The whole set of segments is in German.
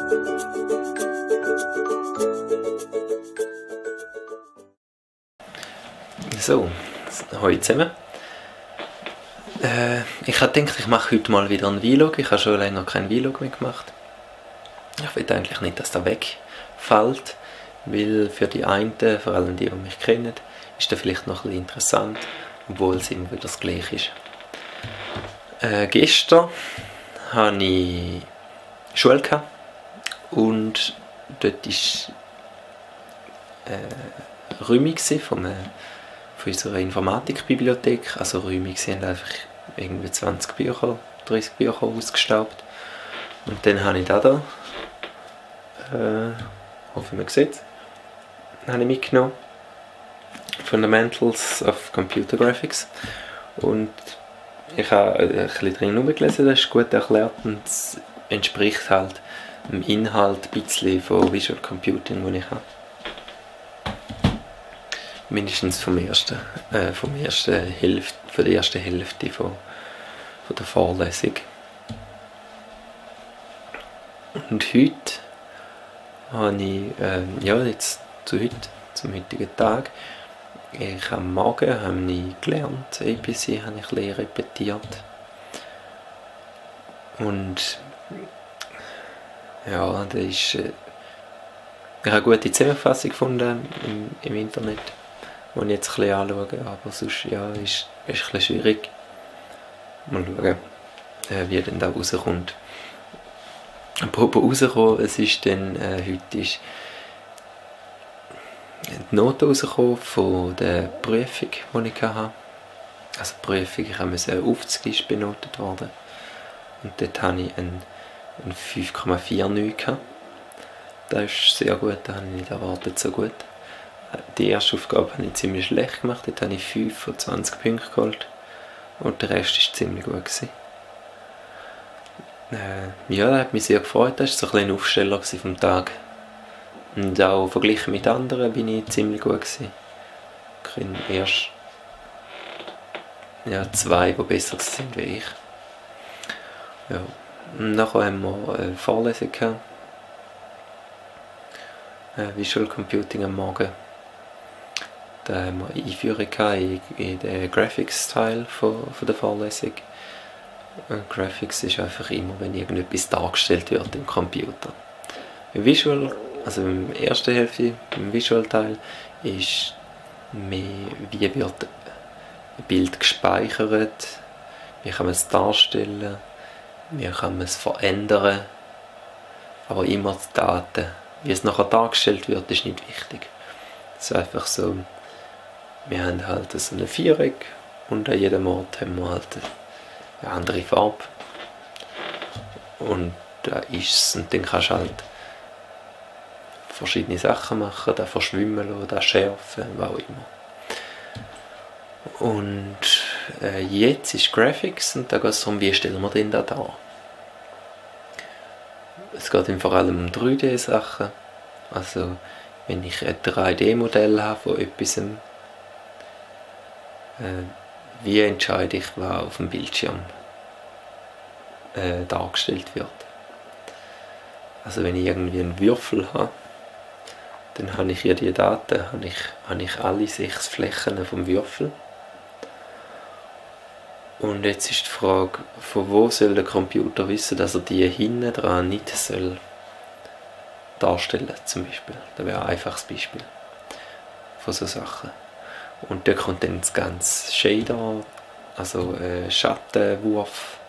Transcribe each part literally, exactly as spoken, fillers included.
So, hallo zusammen. Äh, ich habe gedacht, ich mache heute mal wieder einen Vlog. Ich habe schon länger keinen Vlog mehr gemacht. Ich will eigentlich nicht, dass das wegfällt, weil für die einen, vor allem die, die mich kennen, ist das vielleicht noch ein bisschen interessant, obwohl es immer wieder das Gleiche ist. Äh, gestern hatte ich Schule gehabt und dort war äh, Räumung von, äh, von unserer Informatikbibliothek. Also Räumung sind einfach irgendwie zwanzig Bücher, dreißig Bücher ausgestaubt. Und dann habe ich da da, äh, hoffe man sieht es, habe ich mitgenommen. Fundamentals of Computer Graphics. Und ich habe ein bisschen drin rumgelesen, das ist gut erklärt und es entspricht halt dem Inhalt ein bisschen von Visual Computing, den ich habe. Mindestens vom ersten, äh, vom ersten Hälfte, von der ersten Hälfte von, von der Vorlesung. Und heute habe ich, äh, ja jetzt zu heute, zum heutigen Tag, ich am Morgen habe ich gelernt, A B C habe ich ein bisschen repetiert. Und ja, das ist, äh, ich habe eine gute Zusammenfassung gefunden im, im Internet, die ich jetzt ein bisschen anschaue, aber sonst ja, ist, ist ein bisschen schwierig. Mal schauen, äh, wie dann da rauskommt. Apropos rauskommen, es ist dann, äh, heute ist die Note rausgekommen von der Prüfung, die ich hatte. Also die Prüfung, ich musste fünfzig ist benotet worden. Und dort hatte ich einen, einen fünf Komma neunundvierzig gehabt. Das ist sehr gut, das habe ich nicht erwartet, so gut. Die erste Aufgabe habe ich ziemlich schlecht gemacht, dort habe ich fünf von zwanzig Punkten geholt. Und der Rest war ziemlich gut gewesen. Äh, ja, das hat mich sehr gefreut, das war so ein bisschen ein Aufsteller vom Tag. Und auch verglichen mit anderen bin ich ziemlich gut gewesen. Ich kenne erst ja, zwei, die besser sind wie ich. Ja. Und nachher haben wir eine Vorlesung gehabt. Äh, Visual Computing am Morgen. Da haben wir eine Einführung in, in den Graphics-Teil von, von der Vorlesung. Und Graphics ist einfach immer, wenn irgendetwas dargestellt wird im Computer. Im Visual, also im ersten Hälfte, im Visual-Teil, ist mehr, wie wird ein Bild gespeichert, wie kann man es darstellen, wie kann man es verändern, aber immer die Daten. Wie es nachher dargestellt wird, ist nicht wichtig. Es ist einfach so, wir haben halt so eine Viereck und an jedem Ort haben wir halt eine andere Farbe. Und da ist es, und dann kannst du halt verschiedene Sachen machen, da verschwimmen lassen, da schärfen, was auch immer. Und äh, jetzt ist Graphics und da geht es darum, wie stellen wir den da dar. Es geht vor allem um drei D Sachen. Also wenn ich ein drei D Modell habe von etwas, äh, wie entscheide ich, was auf dem Bildschirm äh, dargestellt wird. Also wenn ich irgendwie einen Würfel habe, dann habe ich hier die Daten, habe ich, habe ich alle sechs Flächen vom Würfel. Und jetzt ist die Frage, von wo soll der Computer wissen, dass er die hinten dran nicht soll darstellen, zum Beispiel. Das wäre ein einfaches Beispiel von so Sachen. Und da kommt dann das ganze Shader, also äh, Schattenwurf,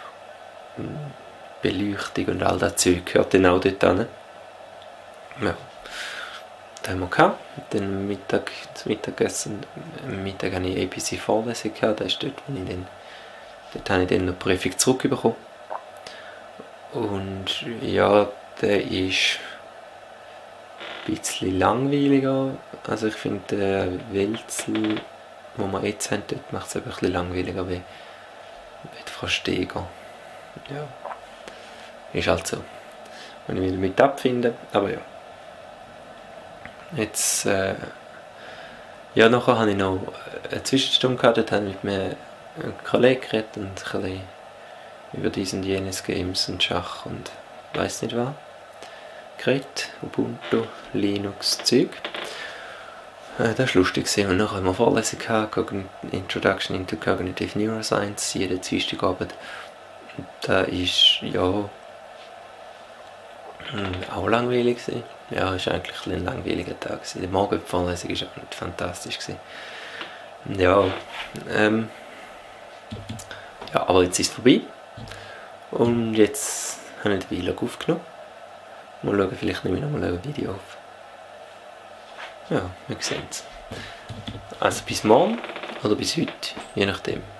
Beleuchtung und all das Zeug gehört dann auch dort hin. Ja. Das haben wir gehabt. Dann Mittag, zum Mittagessen, am Mittag hatte ich A B C Vorlesung gehabt. Das ist dort, wo ich dann, dort habe ich dann noch die Prüfung zurückbekommen. Und ja, der ist ein bisschen langweiliger. Also ich finde den Wälzel, den wir jetzt haben, dort macht es ein bisschen langweiliger wie, wie die Frau Steger. Ja, ist halt so. Wenn ich mich damit abfinde, aber ja. Jetzt, äh, ja, nachher hatte ich noch eine Zwischenstunde gehabt, dort habe ich mit mir einem Kollegen geredet und ein bisschen über dies und jenes Games und Schach und weiss nicht was. geredet, Ubuntu, Linux, Zeug. Äh, das war lustig. Und nachher haben wir Vorlesung gehabt, Introduction into Cognitive Neuroscience, jeden Dienstagabend. Das ist, ja, auch langweilig gewesen. Ja, es war eigentlich ein langweiliger Tag gewesen. Die Morgenvorlesung war auch nicht fantastisch gewesen. Ja, ähm, ja, aber jetzt ist es vorbei. Und jetzt habe ich den Vlog aufgenommen. Mal schauen, vielleicht nehme ich noch mal ein Video auf. Ja, wir sehen es. Also bis morgen oder bis heute, je nachdem.